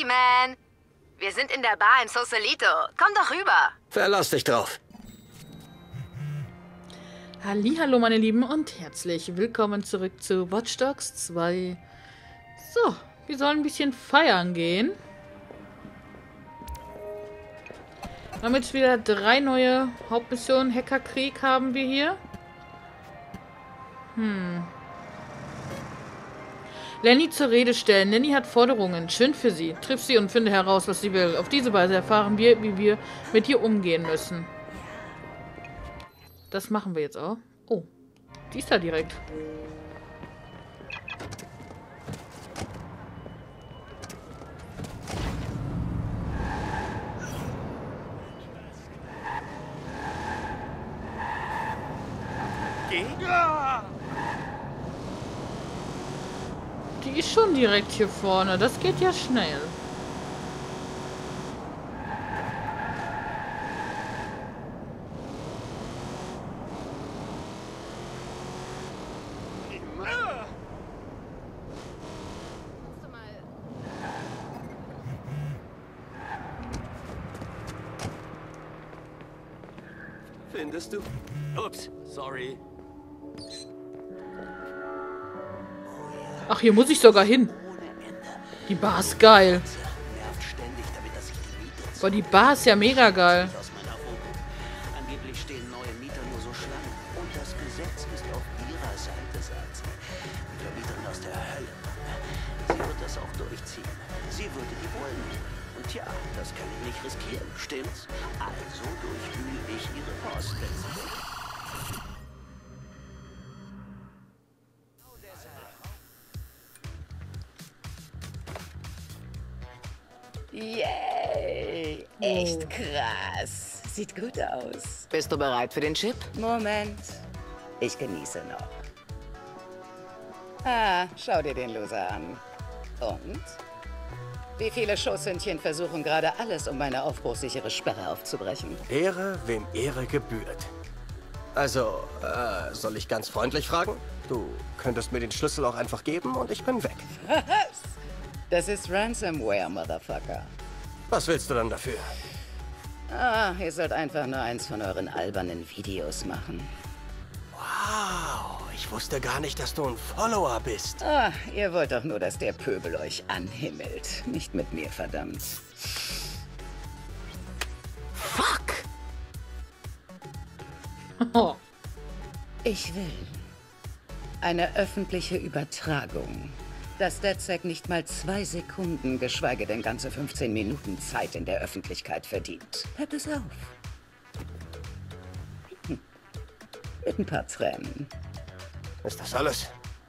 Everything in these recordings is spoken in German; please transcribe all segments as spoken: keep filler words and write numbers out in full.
Howdy, man. Wir sind in der Bar in Sausalito. Komm doch rüber. Verlass dich drauf. Hallihallo, meine Lieben, und herzlich willkommen zurück zu Watch Dogs zwei. So, wir sollen ein bisschen feiern gehen. Wir haben jetzt wieder drei neue Hauptmissionen. Hackerkrieg haben wir hier. Hm. Lenny zur Rede stellen. Lenny hat Forderungen. Schön für sie. Triff sie und finde heraus, was sie will. Auf diese Weise erfahren wir, wie wir mit ihr umgehen müssen. Das machen wir jetzt auch. Oh, die ist da direkt. Die ist schon direkt hier vorne. Das geht ja schnell. Findest du? Ups, sorry. Ach, hier muss ich sogar hin. Die Bar ist geil. Boah, die Bar ist ja mega geil. Angeblich stehen neue Mieter nur so Schlangen. Und das Gesetz ist auf ihrer Seite, sagt sie. Die Vermieterin aus der Hölle. Sie wird das auch durchziehen. Sie würde die wollen. Und ja, das kann ich nicht riskieren, stimmt's? Also durchwühle ich ihre Post, wenn sie will. Yay! Echt krass. Sieht gut aus. Bist du bereit für den Chip? Moment. Ich genieße noch. Ah, schau dir den Loser an. Und? Wie viele Schoßhündchen versuchen gerade alles, um meine aufbruchsichere Sperre aufzubrechen? Ehre, wem Ehre gebührt. Also, äh, soll ich ganz freundlich fragen? Du könntest mir den Schlüssel auch einfach geben und ich bin weg. Was? Das ist Ransomware, Motherfucker. Was willst du dann dafür? Ah, ihr sollt einfach nur eins von euren albernen Videos machen. Wow, ich wusste gar nicht, dass du ein Follower bist. Ah, ihr wollt doch nur, dass der Pöbel euch anhimmelt. Nicht mit mir, verdammt. Fuck! Oh. Ich will eine öffentliche Übertragung. Dass DedSec nicht mal zwei Sekunden, geschweige denn ganze fünfzehn Minuten Zeit in der Öffentlichkeit verdient. Hört es auf. Hm. Mit ein paar Tränen. Ist das alles?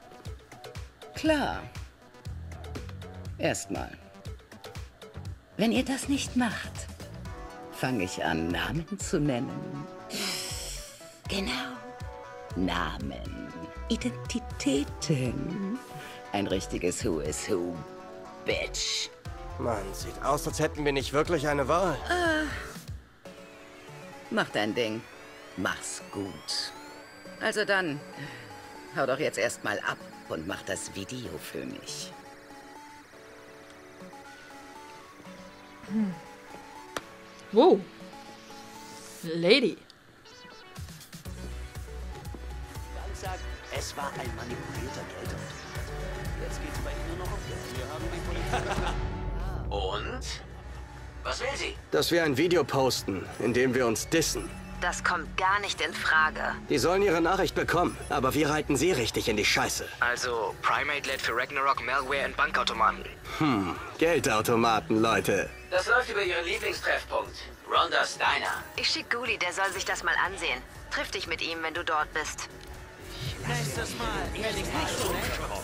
Klar. Erstmal. Wenn ihr das nicht macht, fange ich an, Namen zu nennen. Genau. Namen. Identitäten. Ein richtiges Who is Who, Bitch. Mann, sieht aus, als hätten wir nicht wirklich eine Wahl. Ah. Mach dein Ding. Mach's gut. Also dann, hau doch jetzt erstmal ab und mach das Video für mich. Hm. Wow. Lady. Dann sagt, es war ein manipulierter Geldautomat. Jetzt geht's bei Ihnen nur noch um Geld. Wir haben die Polizei. Und? Was will sie? Dass wir ein Video posten, in dem wir uns dissen. Das kommt gar nicht in Frage. Die sollen ihre Nachricht bekommen, aber wir reiten sie richtig in die Scheiße. Also, Primate lädt für Ragnarok Malware in Bankautomaten. Hm, Geldautomaten, Leute. Das läuft über ihren Lieblingstreffpunkt, Rhonda's Diner. Ich schick Guli, der soll sich das mal ansehen. Triff dich mit ihm, wenn du dort bist. Nächstes Mal, wenn ich nicht so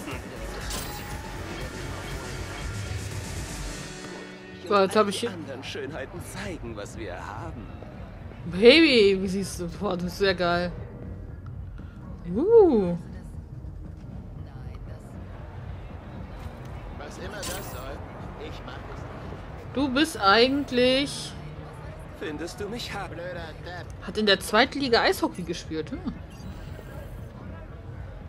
So, jetzt habe ich hier. anderen Schönheiten zeigen, was wir haben. Baby, wie siehst du? Boah, das ist sehr geil. Uh. Was immer das soll, ich mach es. Du bist eigentlich. Findest du mich hart? Blöder Depp. Hat in der zweiten Liga Eishockey gespielt. Hm.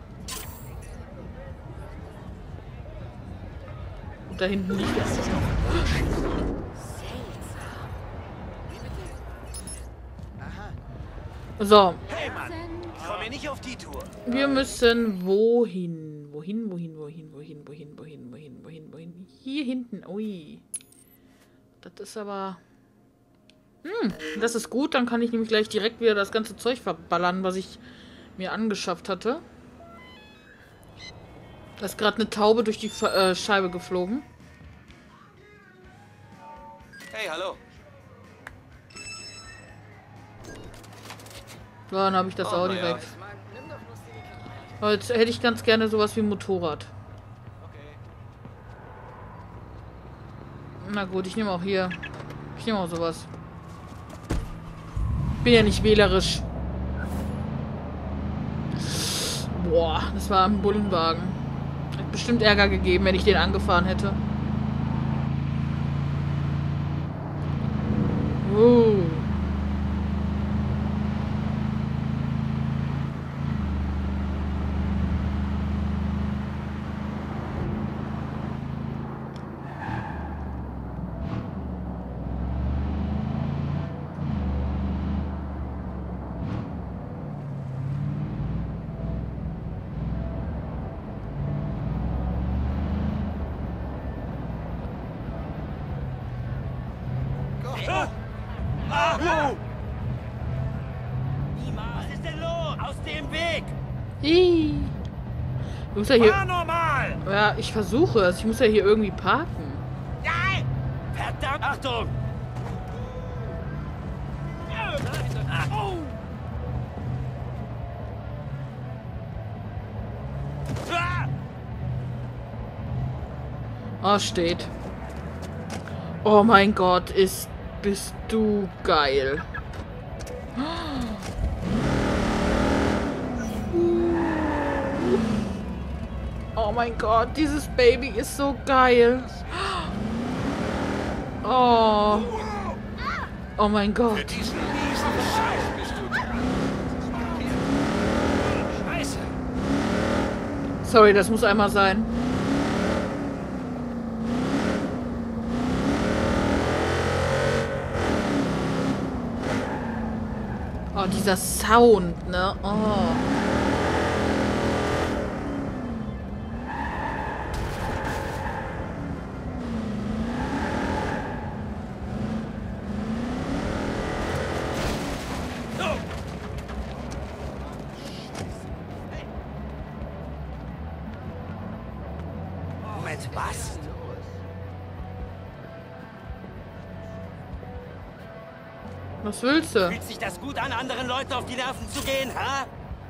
Und da hinten liegt er. So. Hey Mann, komm mir nicht auf die Tour. Wir müssen wohin? Wohin, wohin, wohin, wohin, wohin, wohin, wohin, wohin, wohin? Hier hinten. Ui. Das ist aber... Hm, das ist gut. Dann kann ich nämlich gleich direkt wieder das ganze Zeug verballern, was ich mir angeschafft hatte. Da ist gerade eine Taube durch die äh, Scheibe geflogen. Hey, hallo. So, dann habe ich das Oh, auch na ja. direkt. Aber jetzt hätte ich ganz gerne sowas wie ein Motorrad. Na gut, ich nehme auch hier. Ich nehme auch sowas. Bin ja nicht wählerisch. Boah, das war ein Bullenwagen. Hat bestimmt Ärger gegeben, wenn ich den angefahren hätte. Uh. Was ist denn los? Aus dem Weg! Ih. Ich muss ja hier... Fahr normal! Ja, ich versuche es. Ich muss ja hier irgendwie parken. Nein! Verdammt! Achtung! Oh. Oh, steht. Oh mein Gott, ist... Bist du geil. Oh mein Gott, dieses Baby ist so geil. Oh. Oh mein Gott. Für diesen miesen Scheiß bist du dran. Scheiße! Sorry, das muss einmal sein. Oh, dieser Sound, ne? Oh. Moment, was? Was willst du? Fühlt sich das gut an, anderen Leuten auf die Nerven zu gehen, ha?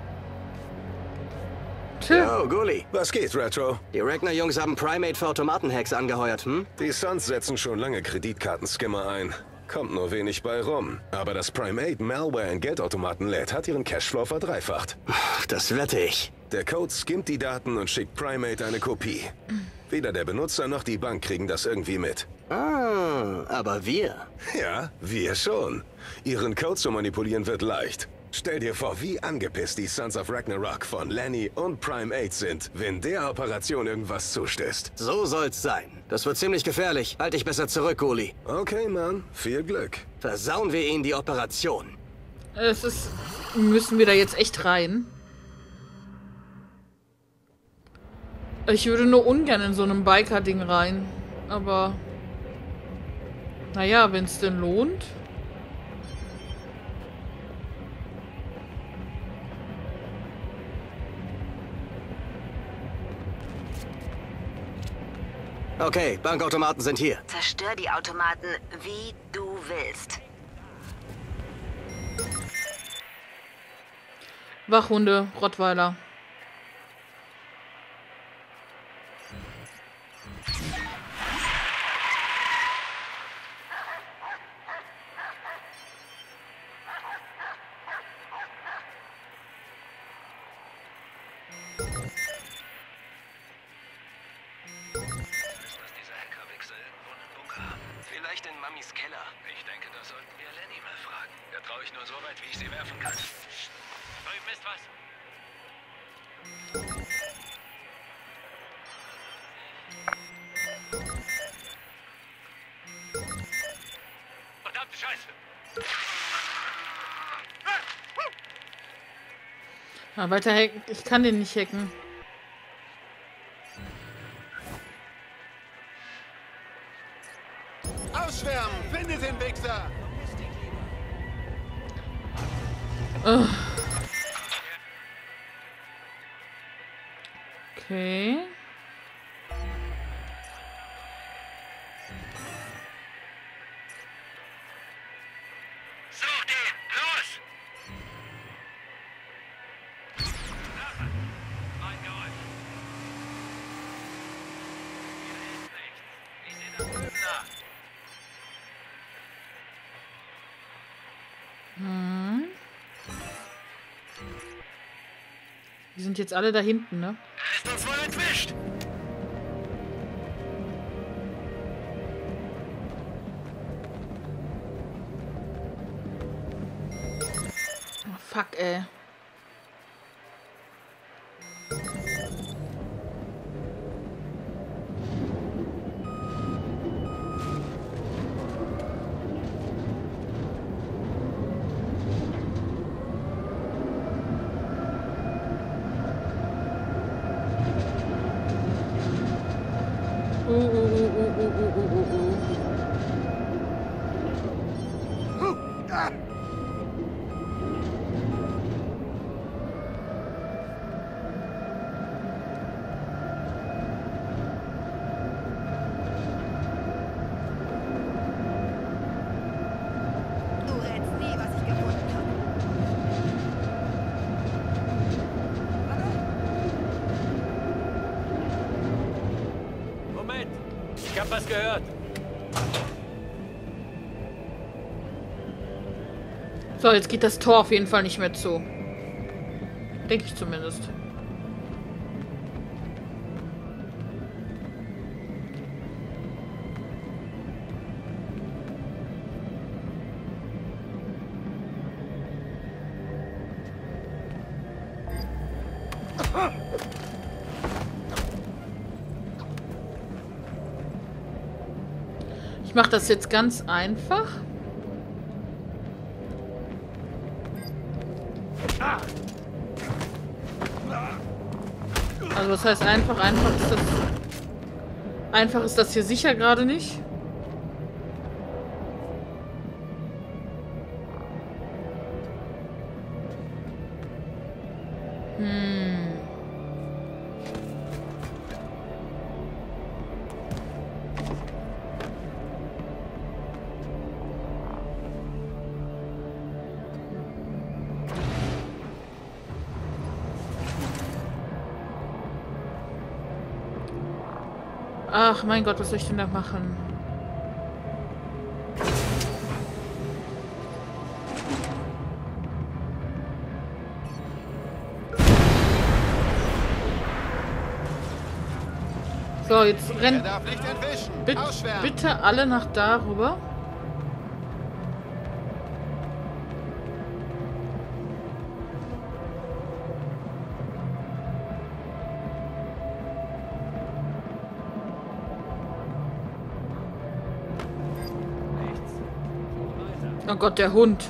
Yo, Gully. Was geht, Retro? Die Ragnar-Jungs haben Primate für Automatenhacks angeheuert, hm? Die Suns setzen schon lange Kreditkartenskimmer ein. Kommt nur wenig bei rum. Aber das Primate Malware in Geldautomaten lädt, hat ihren Cashflow verdreifacht. Das wette ich. Der Code skimmt die Daten und schickt Primate eine Kopie. Weder der Benutzer noch die Bank kriegen das irgendwie mit. Ah, aber wir. Ja, wir schon. Ihren Code zu manipulieren wird leicht. Stell dir vor, wie angepisst die Sons of Ragnarok von Lenny und Primate sind, wenn der Operation irgendwas zustößt. So soll's sein. Das wird ziemlich gefährlich. Halt dich besser zurück, Gully. Okay, Mann. Viel Glück. Versauen wir ihnen die Operation. Es ist... Müssen wir da jetzt echt rein? Ich würde nur ungern in so einem Biker-Ding rein. Aber... Naja, wenn es denn lohnt... Okay, Bankautomaten sind hier. Zerstör die Automaten, wie du willst. Wachhunde, Rottweiler. Vielleicht in Mamis Keller. Ich denke, da sollten wir Lenny mal fragen. Da traue ich nur so weit, wie ich sie werfen kann. Drüben ist was. Scheiße. Ja, weiter hacken. Ich kann den nicht hacken. Ausschwärmen! Findet den Wichser! Oh. Okay. Such den! Los! Mein Geräusch. Hier ist nichts. Ich sehe das Böse nach. Hm. Die sind jetzt alle da hinten, ne? Er ist uns wohl entwischt. Oh, fuck, ey. Uh, uh, uh, uh, uh, uh, uh, uh. Du rätst nie, was ich gefunden habe. Moment. Ich hab was gehört. So, jetzt geht das Tor auf jeden Fall nicht mehr zu. Denke ich zumindest. Ich mache das jetzt ganz einfach. Also was heißt einfach? Einfach ist das... Einfach ist das hier sicher gerade nicht. Hm. Ach, mein Gott, was soll ich denn da machen? So, jetzt Er rennt darf nicht entwischen! bit Ausschwärmen! bitte alle nach da rüber. Oh Gott, der Hund.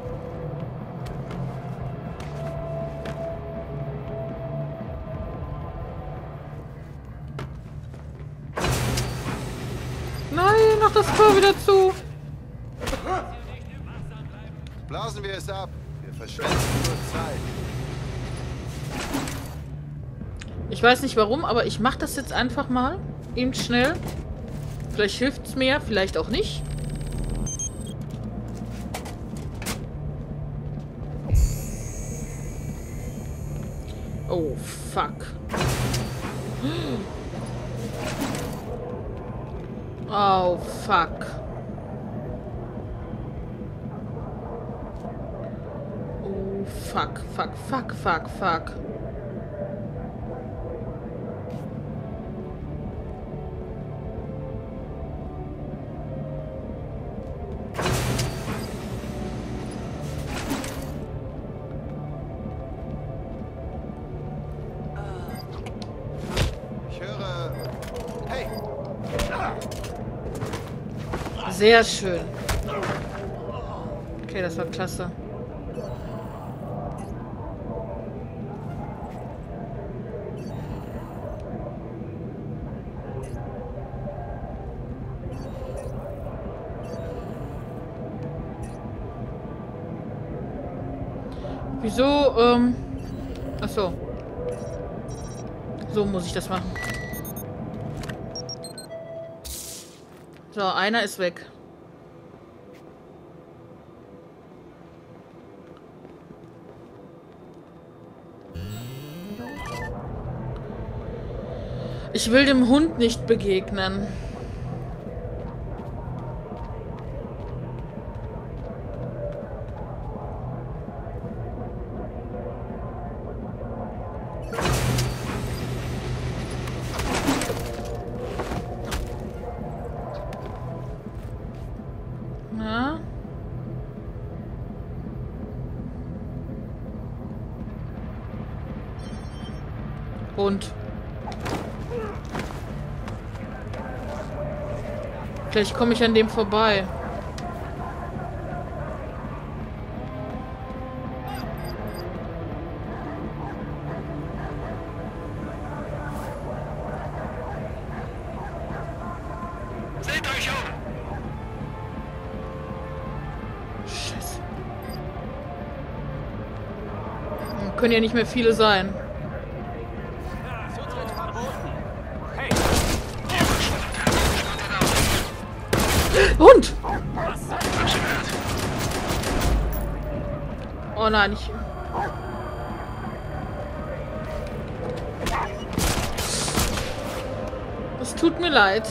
Nein, mach das Tor wieder zu. Blasen wir es ab! Wir verschwenden nur Zeit! Ich weiß nicht warum, aber ich mach das jetzt einfach mal. Eben schnell. Vielleicht hilft's mir, vielleicht auch nicht. Oh, fuck. Oh, fuck. Oh, fuck, fuck, fuck, fuck, fuck. Ich höre... Hey! Sehr schön. Okay, das war klasse. Wieso, ähm... Ach so. So muss ich das machen. So, einer ist weg. Ich will dem Hund nicht begegnen. Na? Hund. Vielleicht komme ich an dem vorbei. Seht euch um! Scheiße. Können ja nicht mehr viele sein. Hund! Oh nein, ich... Es tut mir leid.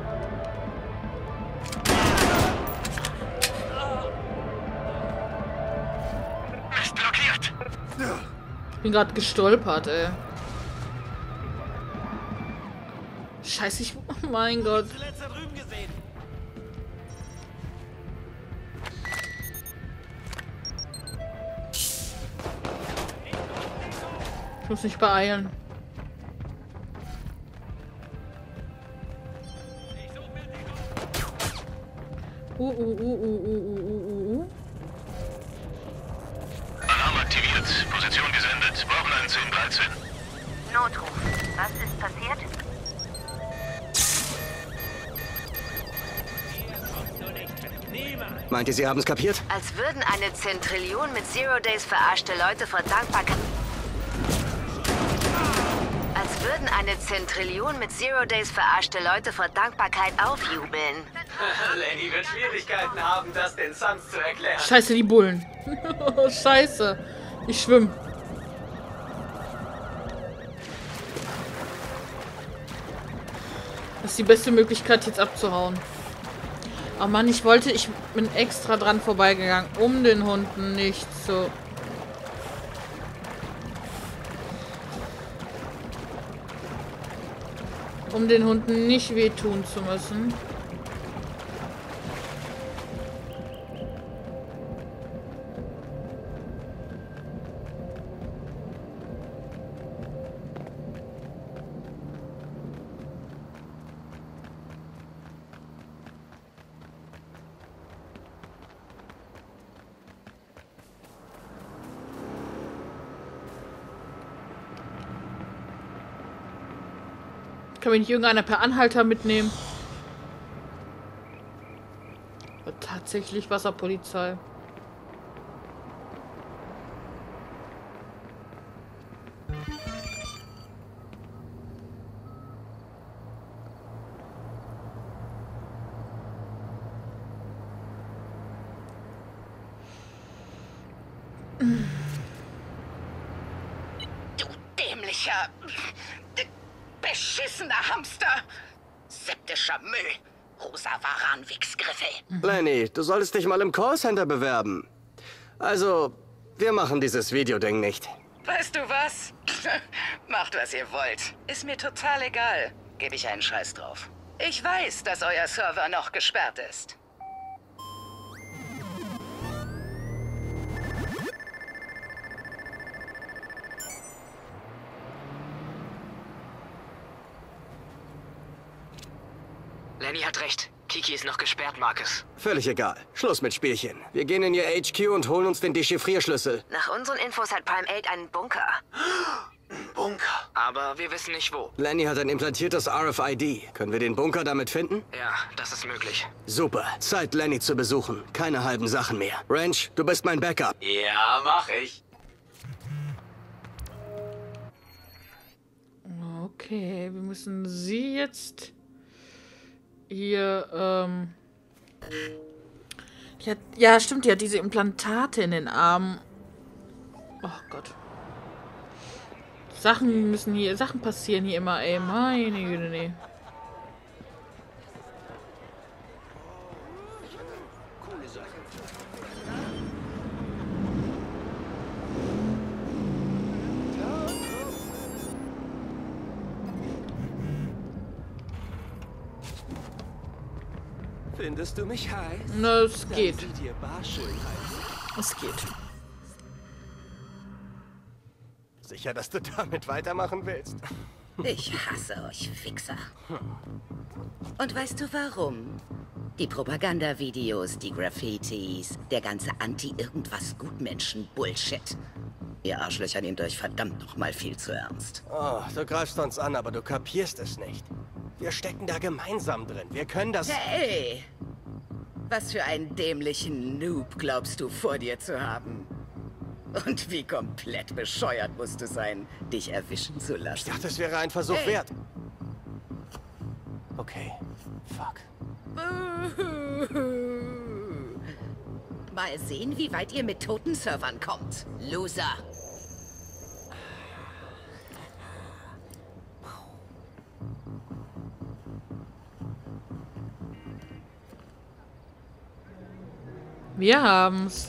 Ist blockiert! Ich bin gerade gestolpert, ey. Scheiße, ich... Oh mein Gott. Ich muss mich beeilen. Uh, uh, uh, uh, uh, uh, uh, uh. Alarm aktiviert. Position gesendet. Brauchen einen zehn dreizehn. Notruf. Was ist passiert? Meint ihr, Sie haben es kapiert? Als würden eine Zentrillion mit Zero Days verarschte Leute vor Dankbarkeit... Als würden eine Zentrillion mit Zero Days verarschte Leute vor Dankbarkeit aufjubeln. Lenny wird Schwierigkeiten haben, das den Suns zu erklären. Scheiße, die Bullen. Scheiße. Ich schwimme. Das ist die beste Möglichkeit, jetzt abzuhauen. Oh Mann, ich wollte... Ich bin extra dran vorbeigegangen, um den Hunden nicht zu... Um den Hunden nicht wehtun zu müssen. Kann mich nicht irgendeiner per Anhalter mitnehmen? Tatsächlich Wasserpolizei. Du dämlicher, beschissener Hamster. Septischer Müll. Rosa Waranwichsgriffel. Lenny, du solltest dich mal im Callcenter bewerben. Also, wir machen dieses Videoding nicht. Weißt du was? Macht, was ihr wollt. Ist mir total egal. Gebe ich einen Scheiß drauf. Ich weiß, dass euer Server noch gesperrt ist. Lenny hat recht. Tiki ist noch gesperrt, Marcus. Völlig egal. Schluss mit Spielchen. Wir gehen in ihr H Q und holen uns den Dechiffrierschlüssel. Nach unseren Infos hat Prime acht einen Bunker. Bunker. Aber wir wissen nicht wo. Lenny hat ein implantiertes R F I D. Können wir den Bunker damit finden? Ja, das ist möglich. Super. Zeit, Lenny zu besuchen. Keine halben Sachen mehr. Wrench, du bist mein Backup. Ja, mach ich. Okay, wir müssen sie jetzt hier, ähm... Ja, ja, stimmt, ja, diese Implantate in den Armen. Oh Gott. Sachen müssen hier, Sachen passieren hier immer, ey. Meine Güte, nee. Findest du mich heiß? Na, es geht. Dann sieht ihr barschön heiß. Es geht. Sicher, dass du damit weitermachen willst? Ich hasse euch, Fixer. Und weißt du warum? Die Propagandavideos, die Graffitis, der ganze Anti-Irgendwas-Gutmenschen-Bullshit. Ihr Arschlöcher nehmt euch verdammt noch mal viel zu ernst. Oh, du greifst uns an, aber du kapierst es nicht. Wir stecken da gemeinsam drin. Wir können das... Hey! Was für einen dämlichen Noob glaubst du vor dir zu haben? Und wie komplett bescheuert musst du sein, dich erwischen zu lassen? Ich dachte, es wäre ein Versuch Hey. wert. Okay. Fuck. Mal sehen, wie weit ihr mit toten Servern kommt. Loser. Wir haben's.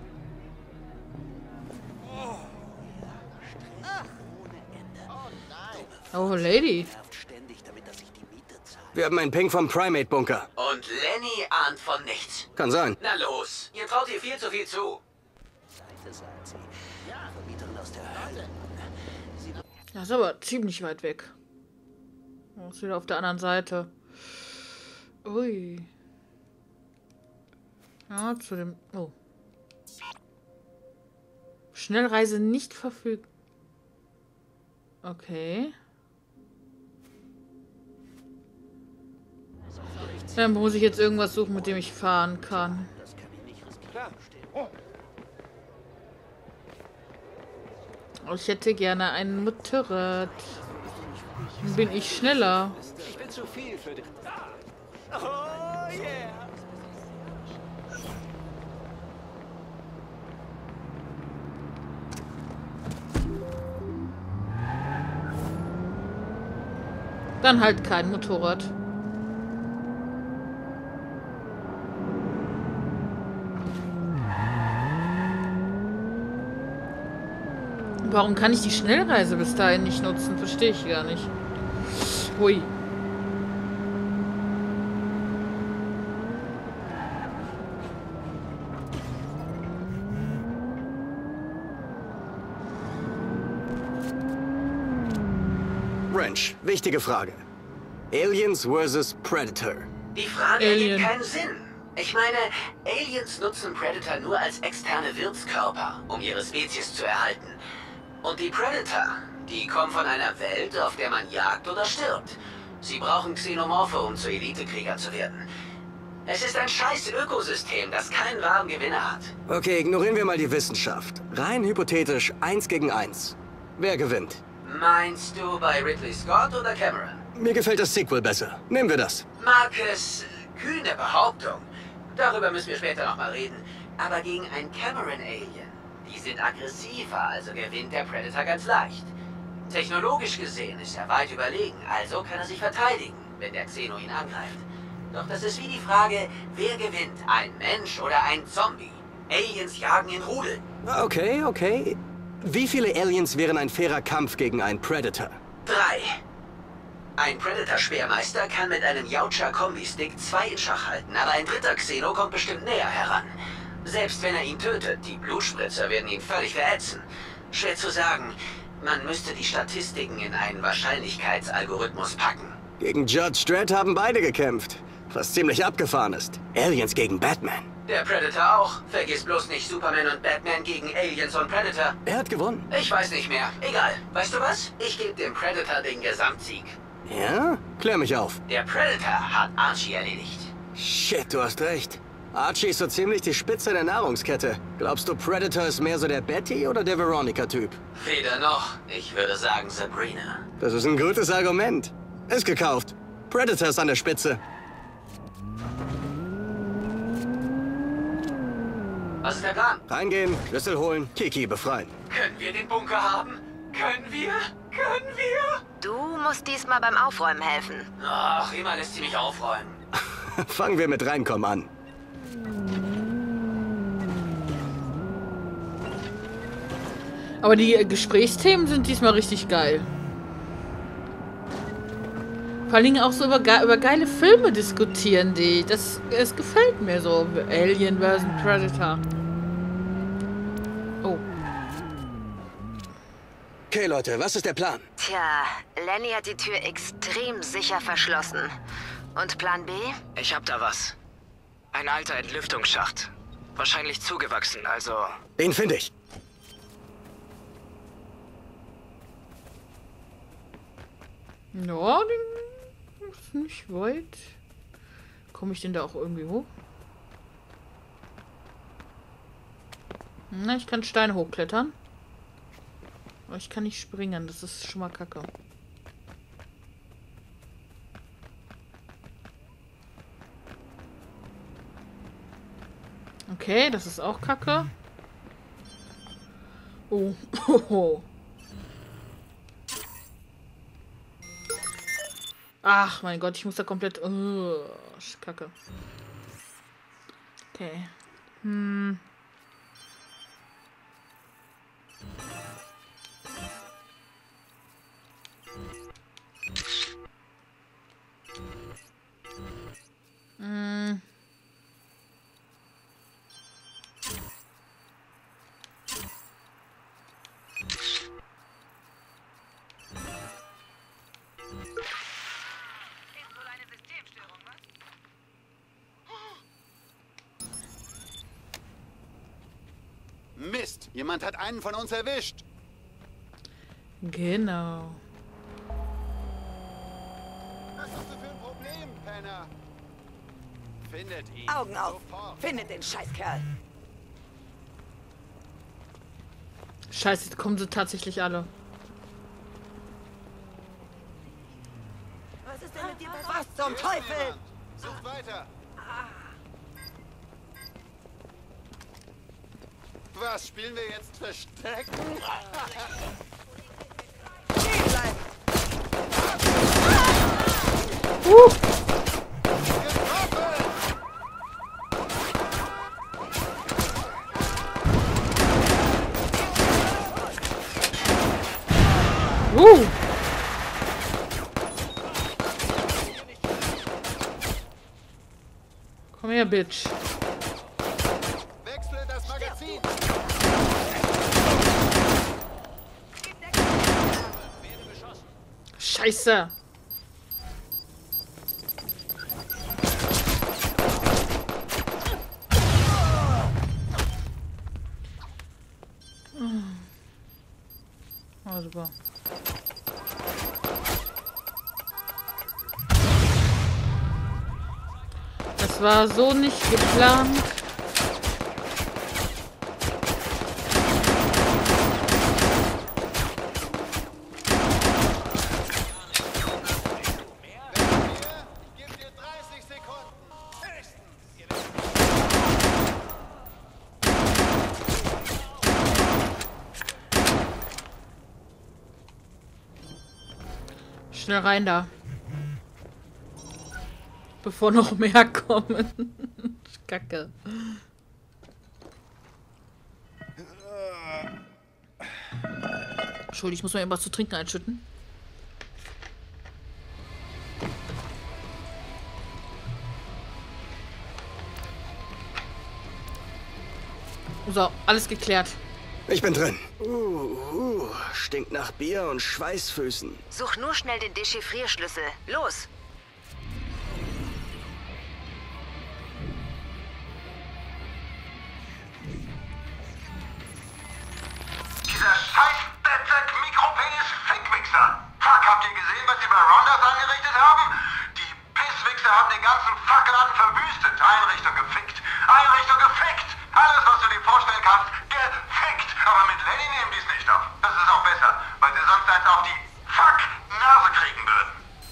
Oh, Lady. Wir haben einen Ping vom Primate-Bunker. Und Lenny ahnt von nichts. Kann sein. Na los, ihr traut ihr viel zu viel zu. Seite sagt sie. Vermieterin aus der Hölle. Das ist aber ziemlich weit weg. Das ist wieder auf der anderen Seite. Ui. Ja, zu dem... Oh. Schnellreise nicht verfügbar. Okay. Dann muss ich jetzt irgendwas suchen, mit dem ich fahren kann. Oh, ich hätte gerne ein Motorrad. Dann bin ich schneller. Ich bin zu viel für dich. Oh yeah. Dann halt kein Motorrad. Warum kann ich die Schnellreise bis dahin nicht nutzen? Verstehe ich gar nicht. Hui. Wrench, wichtige Frage. Aliens versus Predator. Die Frage Alien. ergibt keinen Sinn. Ich meine, Aliens nutzen Predator nur als externe Wirtskörper, um ihre Spezies zu erhalten. Und die Predator, die kommen von einer Welt, auf der man jagt oder stirbt. Sie brauchen Xenomorphe, um zu Elitekrieger zu werden. Es ist ein scheiß Ökosystem, das keinen wahren Gewinner hat. Okay, ignorieren wir mal die Wissenschaft. Rein hypothetisch, eins gegen eins. Wer gewinnt? Meinst du bei Ridley Scott oder Cameron? Mir gefällt das Sequel besser. Nehmen wir das. Marcus, kühne Behauptung. Darüber müssen wir später nochmal reden. Aber gegen ein Cameron-Alien, die sind aggressiver, also gewinnt der Predator ganz leicht. Technologisch gesehen ist er weit überlegen, also kann er sich verteidigen, wenn der Xeno ihn angreift. Doch das ist wie die Frage, wer gewinnt, ein Mensch oder ein Zombie? Aliens jagen in Rudel. Okay, okay. Wie viele Aliens wären ein fairer Kampf gegen einen Predator? Drei. Ein Predator-Speermeister kann mit einem Yautja-Kombi-Stick zwei in Schach halten, aber ein dritter Xeno kommt bestimmt näher heran. Selbst wenn er ihn tötet, die Blutspritzer werden ihn völlig verätzen. Schwer zu sagen. Man müsste die Statistiken in einen Wahrscheinlichkeitsalgorithmus packen. Gegen Judge Dredd haben beide gekämpft. Was ziemlich abgefahren ist. Aliens gegen Batman. Der Predator auch. Vergiss bloß nicht Superman und Batman gegen Aliens und Predator. Er hat gewonnen. Ich weiß nicht mehr. Egal. Weißt du was? Ich gebe dem Predator den Gesamtsieg. Ja? Klär mich auf. Der Predator hat Archie erledigt. Shit, du hast recht. Archie ist so ziemlich die Spitze der Nahrungskette. Glaubst du, Predator ist mehr so der Betty oder der Veronica-Typ? Weder noch. Ich würde sagen Sabrina. Das ist ein gutes Argument. Ist gekauft. Predator ist an der Spitze. Was ist der Plan? Reingehen, Schlüssel holen, Kiki befreien. Können wir den Bunker haben? Können wir? Können wir? Du musst diesmal beim Aufräumen helfen. Ach, immer lässt sie mich aufräumen. Fangen wir mit Reinkommen an. Aber die Gesprächsthemen sind diesmal richtig geil. Vor allen Dingen auch so über, ge über geile Filme diskutieren die. Das, das gefällt mir so. Alien versus Predator. Oh. Okay, Leute, was ist der Plan? Tja, Lenny hat die Tür extrem sicher verschlossen. Und Plan B? Ich hab da was. Ein alter Entlüftungsschacht. Wahrscheinlich zugewachsen, also... Den finde ich. Ja, den ist nicht weit. Komme ich denn da auch irgendwie hoch? Na, ich kann Steine hochklettern. Aber ich kann nicht springen, das ist schon mal kacke. Okay, das ist auch kacke. Oh. Oh. Ach, mein Gott, ich muss da komplett... Oh, kacke. Okay. Hm. Hm. Mist, jemand hat einen von uns erwischt. Genau. Was hast du für ein Problem, Penner? Findet ihn. Augen auf. Sofort. Findet den Scheißkerl. Scheiße, jetzt kommen sie tatsächlich alle. Was ist denn mit dir passiert? Was zum Teufel? Jemand. Sucht weiter. Was, spielen wir jetzt Verstecken? Uh. Uh. Komm her, Bitch. Wechsle das Magazin. Scheiße. Oh, super. Das war so nicht geplant. Schnell rein da. Bevor noch mehr kommen. Kacke. Entschuldigung, ich muss mal irgendwas zu trinken einschütten. So, alles geklärt. Ich bin drin. Uh, uh, stinkt nach Bier und Schweißfüßen. Such nur schnell den Dechiffrierschlüssel. Los! das angerichtet haben? Die Pisswichser haben den ganzen Fackelladen verwüstet. Einrichtung gefickt. Einrichtung gefickt. Alles, was du dir vorstellen kannst, gefickt. Aber mit Lenny nehmen die es nicht auf. Das ist auch besser, weil sie sonst eins auf die Fuck-Nase kriegen würden.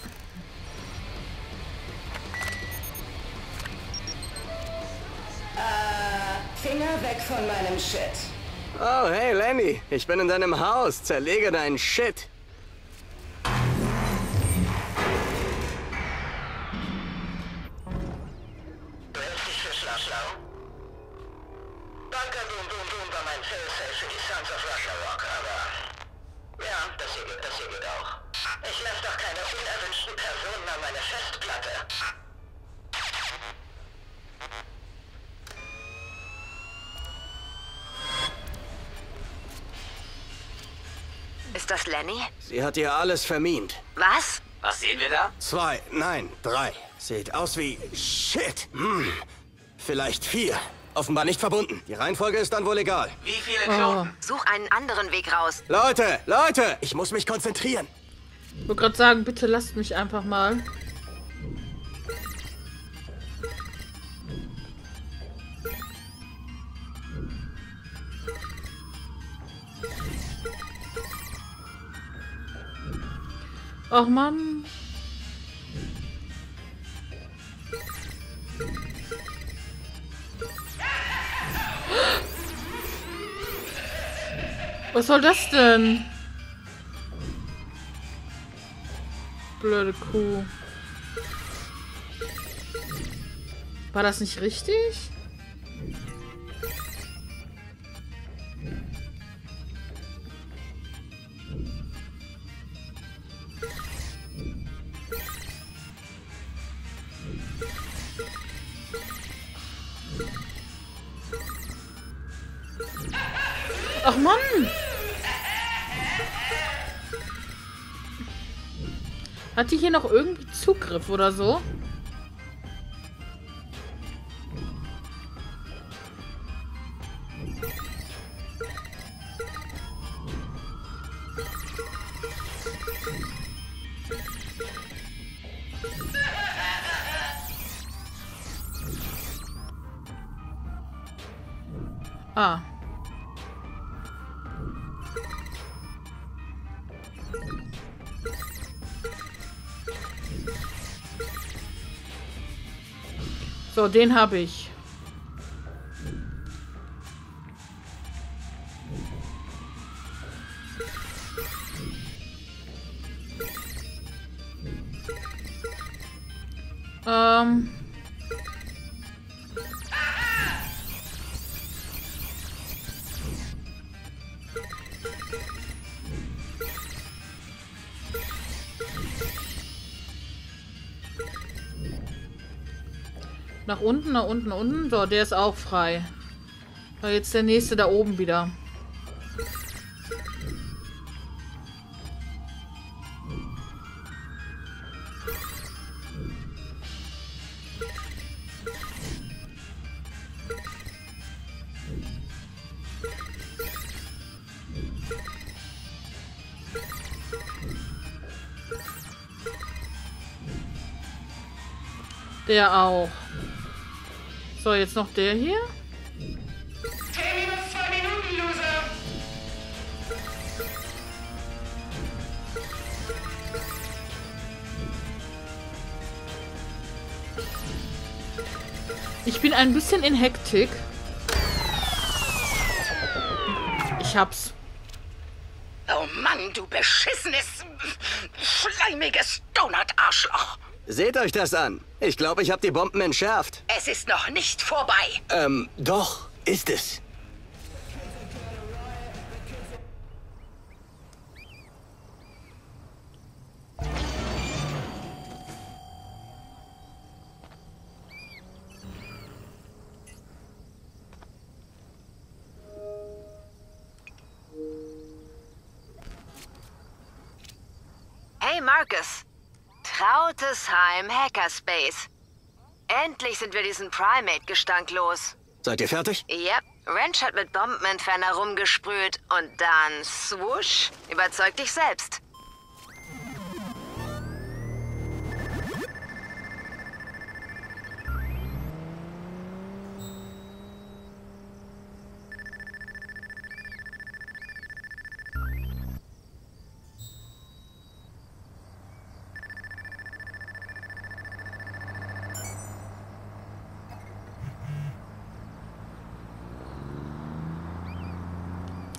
Äh, Finger weg von meinem Shit. Oh, hey Lenny, ich bin in deinem Haus. Zerlege deinen Shit. Du hältst dich für schlau. Bunker Boom Boom Boom war mein Failsafe für die Sons of Ragnarok, aber... Ja, das hier geht, das hier geht auch. Ich lasse doch keine unerwünschten Personen an meine Festplatte. Ist das Lenny? Sie hat ihr alles vermint. Was? Was sehen wir da? Zwei, nein, drei. Sieht aus wie Shit. Hm. Vielleicht vier. Offenbar nicht verbunden. Die Reihenfolge ist dann wohl egal. Wie viele Knoten? Such einen anderen Weg raus. Leute, Leute, ich muss mich konzentrieren. Ich wollte gerade sagen, bitte lasst mich einfach mal. Ach Mann. Was soll das denn? Blöde Kuh. War das nicht richtig? Ach Mann! Hat die hier noch irgendwie Zugriff oder so? Ah. So, den habe ich. Ähm. Nach unten, nach unten, nach unten. So, der ist auch frei. So, jetzt der nächste da oben wieder. Der auch. So, jetzt noch der hier. Terminus zwei Minuten, Loser. Ich bin ein bisschen in Hektik. Ich hab's. Oh Mann, du beschissenes, schleimiges Donut-Arschloch. Seht euch das an. Ich glaube, ich habe die Bomben entschärft. Es ist noch nicht vorbei. Ähm, doch, ist es. Hey Marcus. Trautesheim Hackerspace. Endlich sind wir diesen Primate-Gestank los. Seid ihr fertig? Yep. Wrench hat mit Bombenentferner rumgesprüht und dann swoosh. Überzeug dich selbst.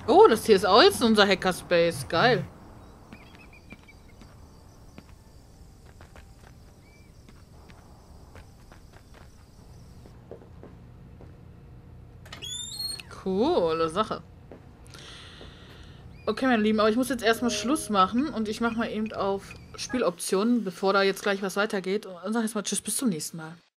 Oh, das hier ist auch jetzt unser Hackerspace. Geil. Coole Sache. Okay, meine Lieben, aber ich muss jetzt erstmal Schluss machen und ich mache mal eben auf Spieloptionen, bevor da jetzt gleich was weitergeht. Und sag jetzt mal Tschüss, bis zum nächsten Mal.